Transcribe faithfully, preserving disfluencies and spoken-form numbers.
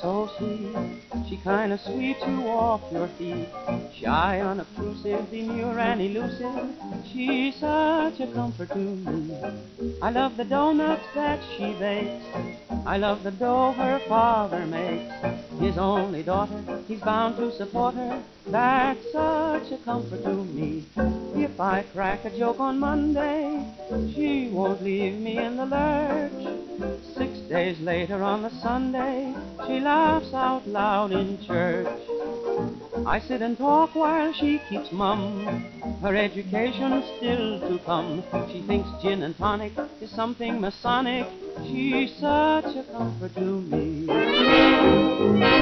so sweet. She kinda sweeps you off your feet. Shy, unobtrusive, demure and elusive. She's such a comfort to me. I love the donuts that she bakes. I love the dough her father makes. His only daughter, he's bound to support her. That's such a comfort to me. If I crack a joke on Monday, she won't leave me in the lurch. Six days later on the Sunday, she laughs out loud in church. I sit and talk while she keeps mum. Her education's still to come. She thinks gin and tonic is something Masonic. She's such a comfort to me.